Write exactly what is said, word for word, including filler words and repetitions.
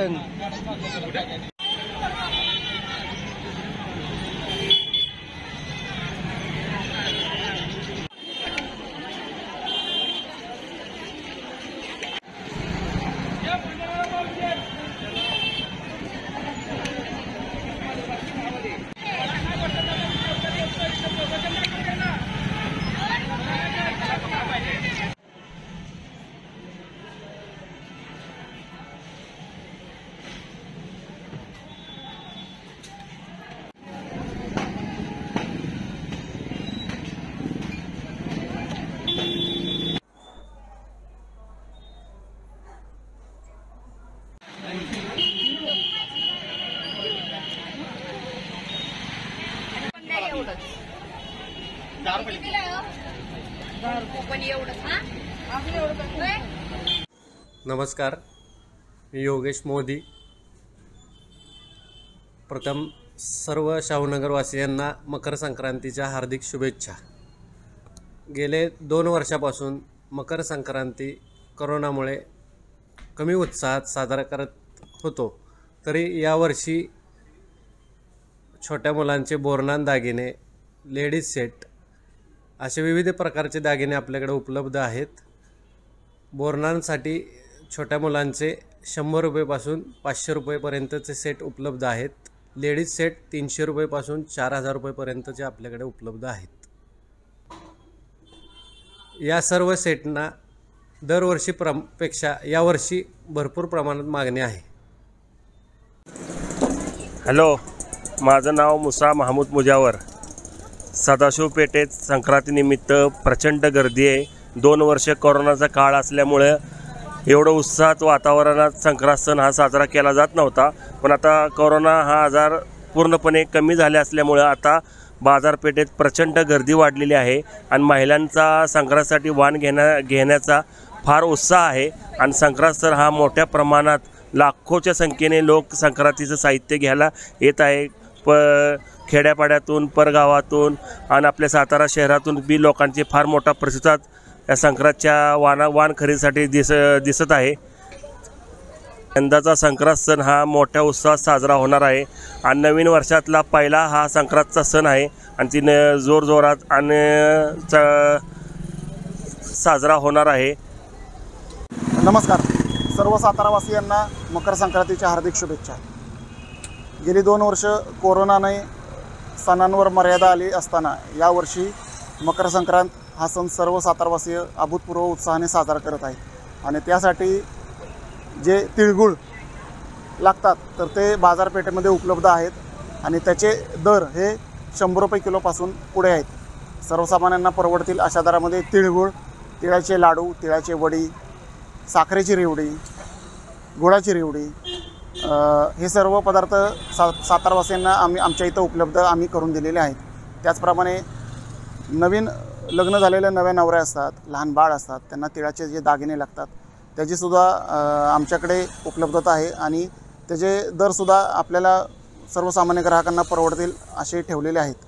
रंग। नमस्कार, मी योगेश मोदी। प्रथम सर्व शाहूनगरवासियांना मकर संक्रांतीच्या हार्दिक शुभेच्छा। गेले दोन वर्षापासून मकर संक्रांती कोरोनामुळे कमी उत्साहात साजरा करत होतो, तरी यावर्षी छोट्या मुलांचे बोरनान दागिने, लेडीज सेट असे विविध प्रकारचे दागिने आपल्याकडे उपलब्ध आहेत। बोरनांसाठी छोट्या मुलांचे शंभर रुपयेपासून पाचशे रुपयेपर्यंतचे सेट उपलब्ध आहेत। लेडीज सेट तीनशे रुपयेपासून चार हजार रुपयेपर्यंतचे आपल्याकडे उपलब्ध आहेत। या सर्व सेटना दरवर्षी पेक्षा यावर्षी भरपूर प्रमाणात मागणी आहे। हॅलो, माझं नाव मुसा महमूद मुजावर। सदाशिव पेठेत संक्रांतीनिमित्त प्रचंड गर्दी आहे। दोन वर्ष कोरोनाचा काळ असल्यामुळे एवढं उत्साहात वातावरणात संक्रांत सण हा साजरा केला जात नव्हता, पण आता कोरोना हा आजार पूर्णपणे कमी झाले असल्यामुळे आता बाजारपेठेत प्रचंड गर्दी वाढलेली आहे आणि महिलांचा संक्रांतीसाठी वाण घेण्या घेण्याचा फार उत्साह आहे। आणि संक्रांत सण हा मोठ्या प्रमाणात लाखोच्या संख्येने लोक संक्रांतीचं साहित्य घ्यायला येत आहे। प खेड्यापाड्यातून, परगावातून आणि आपल्या सातारा शहरातून बी लोकांचे फार मोठा प्रतिसाद या संक्रांतच्या वाना वाण खरेदीसाठी दिस दिसत आहे। यंदाचा संक्रांत सण हा मोठ्या उत्साहात साजरा होणार आहे आणि नवीन वर्षातला पहिला हा संक्रांतचा सण आहे आणि तिने जोरजोरात आणि साजरा होणार आहे। नमस्कार, सर्व सातारावासियांना मकर संक्रांतीच्या हार्दिक शुभेच्छा। गेली दोन वर्ष कोरोनाने सणांवर मर्यादा आली असताना यावर्षी मकर संक्रांत हा सण सर्व सातारवासीय अभूतपूर्व उत्साहाने साजरा करत आहेत आणि त्यासाठी जे तिळगुळ लागतात तर ते बाजारपेठेमध्ये उपलब्ध आहेत आणि त्याचे दर हे शंभर रुपये किलोपासून पुढे आहेत। सर्वसामान्यांना परवडतील अशा दरामध्ये तिळगुळ, तिळाचे लाडू, तिळाचे वडी, साखरेची रेवडी, गुळाची रेवडी हे सर्व पदार्थ सा सातारवासियांना आम्ही आमच्या इथं उपलब्ध आम्ही करून दिलेले आहेत। त्याचप्रमाणे नवीन लग्न झालेल्या नव्या नवऱ्या असतात, लहान बाळ असतात, त्यांना तिळाचे जे दागिने लागतात त्याचीसुद्धा आमच्याकडे उपलब्धता आहे आणि त्याचे दरसुद्धा आपल्याला सर्वसामान्य ग्राहकांना परवडतील असे ठेवलेले आहेत।